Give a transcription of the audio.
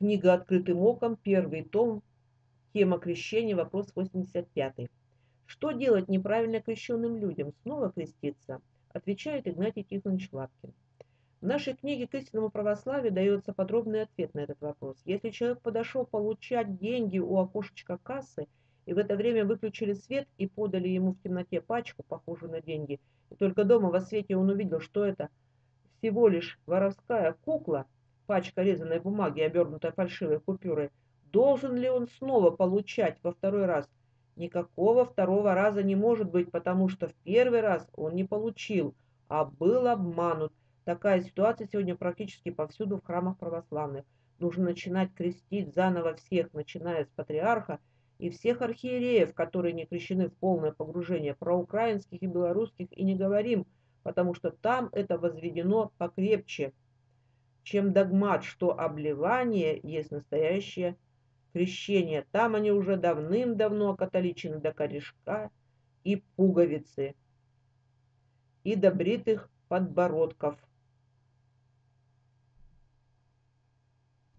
Книга «Открытым оком», первый том, тема крещения, вопрос 85. Что делать неправильно крещенным людям? Снова креститься? Отвечает Игнатий Тихонович Лапкин. В нашей книге «К истинному православию» дается подробный ответ на этот вопрос. Если человек подошел получать деньги у окошечка кассы, и в это время выключили свет и подали ему в темноте пачку, похожую на деньги, и только дома во свете он увидел, что это всего лишь воровская кукла, пачка резаной бумаги, обернутая фальшивой купюрой, должен ли он снова получать во второй раз? Никакого второго раза не может быть, потому что в первый раз он не получил, а был обманут. Такая ситуация сегодня практически повсюду в храмах православных. Нужно начинать крестить заново всех, начиная с патриарха и всех архиереев, которые не крещены в полное погружение. Про украинских и белорусских и не говорим, потому что там это возведено покрепче, чем догмат, что обливание есть настоящее крещение. Там они уже давным-давно окатоличены до корешка и пуговицы, и до бритых подбородков.